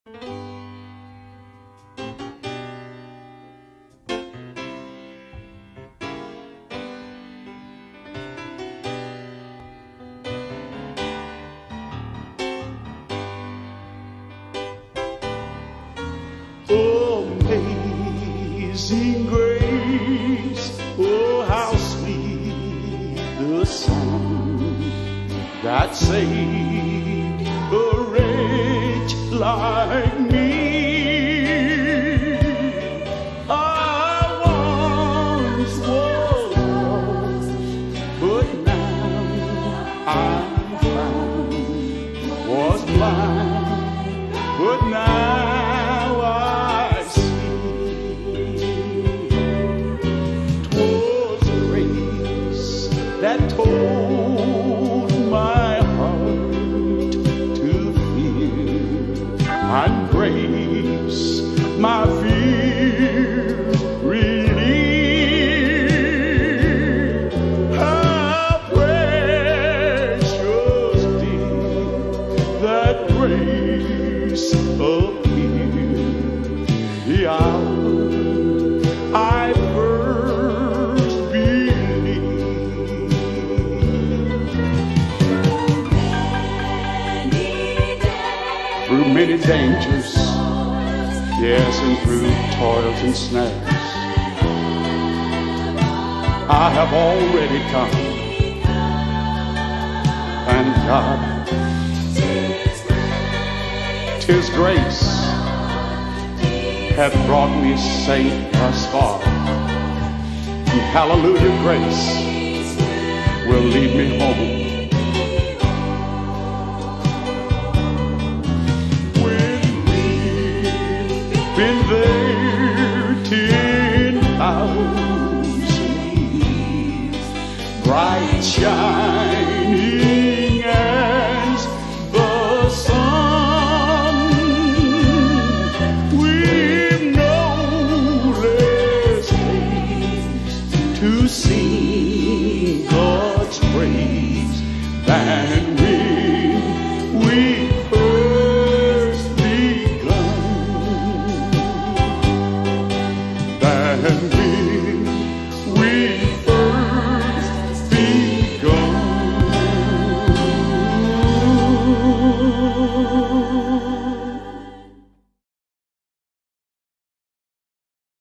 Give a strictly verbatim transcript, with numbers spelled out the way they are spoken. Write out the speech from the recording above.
Amazing grace, oh how sweet the sound that saved a wretch like me. I once was lost, but now I'm found. Was blind, but now I that told my heart to fear, and grace my fears relieved. How precious did that grace appear the hour I first believed. Through many dangers, yes, and through toils and snares, I have already come. Thank God, 'tis grace hath brought me safe thus far. And hallelujah, grace will lead me home. Been there ten thousand years, bright shining as the sun. We've no less taste to sing God's praise than